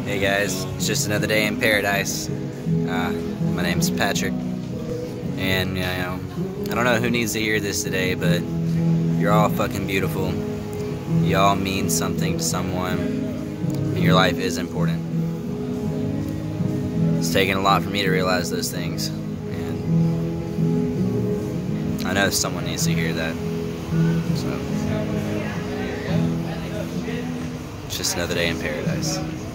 Hey guys, it's just another day in paradise. My name's Patrick, and I don't know who needs to hear this today, but you're all fucking beautiful. You all mean something to someone, and your life is important. It's taken a lot for me to realize those things, and I know someone needs to hear that. So, it's just another day in paradise.